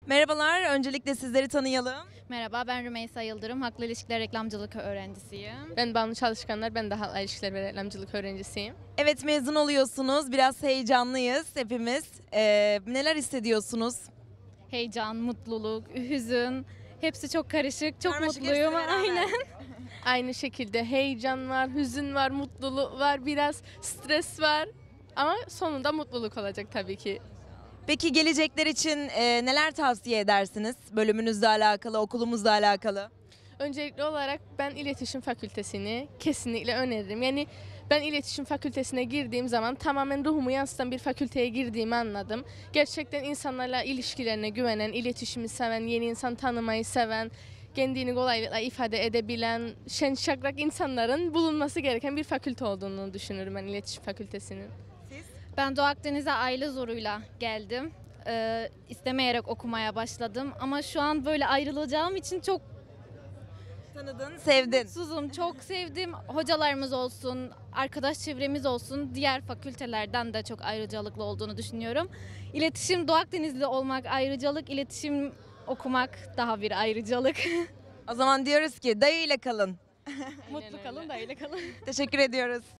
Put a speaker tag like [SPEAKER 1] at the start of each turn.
[SPEAKER 1] Merhabalar, öncelikle sizleri tanıyalım.
[SPEAKER 2] Merhaba, ben Rümeysa Yıldırım. Halkla İlişkiler Reklamcılık öğrencisiyim.
[SPEAKER 3] Ben Banu Çalışkanlar, ben de halkla ilişkiler ve reklamcılık öğrencisiyim.
[SPEAKER 1] Evet, mezun oluyorsunuz. Biraz heyecanlıyız hepimiz. Neler hissediyorsunuz?
[SPEAKER 2] Heyecan, mutluluk, hüzün, hepsi çok karışık. Çok
[SPEAKER 1] Karmaşık
[SPEAKER 2] mutluyum.
[SPEAKER 1] hepsi beraber.
[SPEAKER 2] Aynen.
[SPEAKER 3] Aynı şekilde heyecan var, hüzün var, mutluluk var, biraz stres var. Ama sonunda mutluluk olacak tabii ki.
[SPEAKER 1] Peki gelecekler için neler tavsiye edersiniz? Bölümünüzle alakalı, okulumuzla alakalı.
[SPEAKER 3] Öncelikli olarak ben iletişim fakültesini kesinlikle öneririm. Yani ben iletişim fakültesine girdiğim zaman tamamen ruhumu yansıtan bir fakülteye girdiğimi anladım. Gerçekten insanlarla ilişkilerine güvenen, iletişimi seven, yeni insan tanımayı seven, kendini kolaylıkla ifade edebilen, şen şakrak insanların bulunması gereken bir fakülte olduğunu düşünürüm ben iletişim fakültesinin.
[SPEAKER 2] Ben Doğu Akdeniz'e aile zoruyla geldim. İstemeyerek okumaya başladım. Ama şu an böyle ayrılacağım için çok
[SPEAKER 1] Tanıdın, sevdin.
[SPEAKER 2] mutsuzum. Çok sevdim. Hocalarımız olsun, arkadaş çevremiz olsun, diğer fakültelerden de çok ayrıcalıklı olduğunu düşünüyorum. İletişim, Doğu Akdenizli olmak ayrıcalık, iletişim okumak daha bir ayrıcalık.
[SPEAKER 1] O zaman diyoruz ki dayıyla kalın.
[SPEAKER 2] Mutlu kalın da öyle kalın.
[SPEAKER 1] Teşekkür ediyoruz.